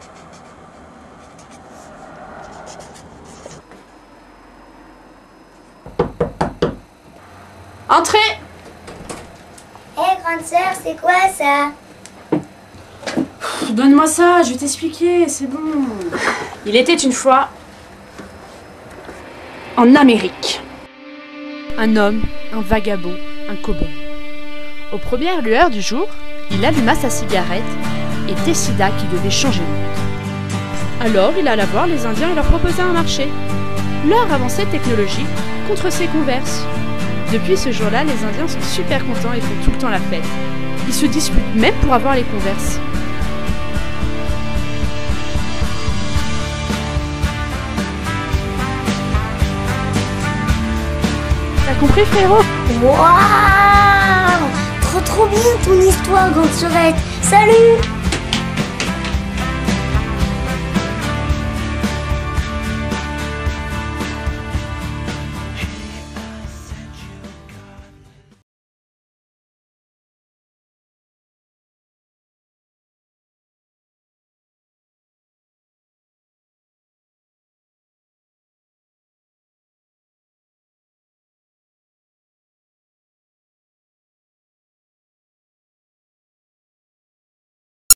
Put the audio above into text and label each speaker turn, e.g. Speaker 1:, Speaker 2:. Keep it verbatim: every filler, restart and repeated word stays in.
Speaker 1: Entrez!
Speaker 2: Hé, hey, grande sœur, c'est quoi ça?
Speaker 1: Donne-moi ça, je vais t'expliquer, c'est bon. Il était une fois en Amérique. Un homme, un vagabond, un cow-boy. Aux premières lueurs du jour, il alluma sa cigarette et décida qu'il devait changer de monde. Alors il alla voir les Indiens et leur proposa un marché. Leur avancée technologique contre ses converses. Depuis ce jour-là, les Indiens sont super contents et font tout le temps la fête. Ils se disputent même pour avoir les converses. T'as compris, frérot?
Speaker 2: Waouh! Trop trop bien ton histoire, grande sœurette. Salut!